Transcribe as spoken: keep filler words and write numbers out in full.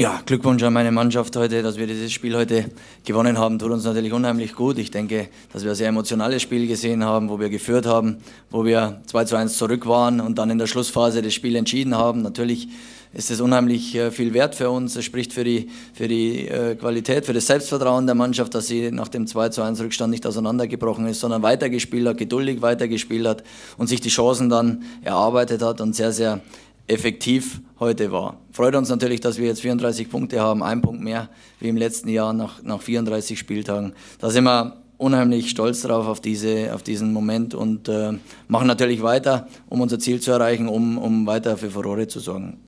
Ja, Glückwunsch an meine Mannschaft heute, dass wir dieses Spiel heute gewonnen haben, tut uns natürlich unheimlich gut. Ich denke, dass wir ein sehr emotionales Spiel gesehen haben, wo wir geführt haben, wo wir zwei zu eins zurück waren und dann in der Schlussphase das Spiel entschieden haben. Natürlich ist es unheimlich viel wert für uns. Es spricht für die, für die Qualität, für das Selbstvertrauen der Mannschaft, dass sie nach dem zwei zu eins Rückstand nicht auseinandergebrochen ist, sondern weitergespielt hat, geduldig weitergespielt hat und sich die Chancen dann erarbeitet hat und sehr, sehr effektiv heute war. Freut uns natürlich, dass wir jetzt vierunddreißig Punkte haben, ein Punkt mehr wie im letzten Jahr nach, nach vierunddreißig Spieltagen. Da sind wir unheimlich stolz drauf auf, diese, auf diesen Moment und äh, machen natürlich weiter, um unser Ziel zu erreichen, um, um weiter für Furore zu sorgen.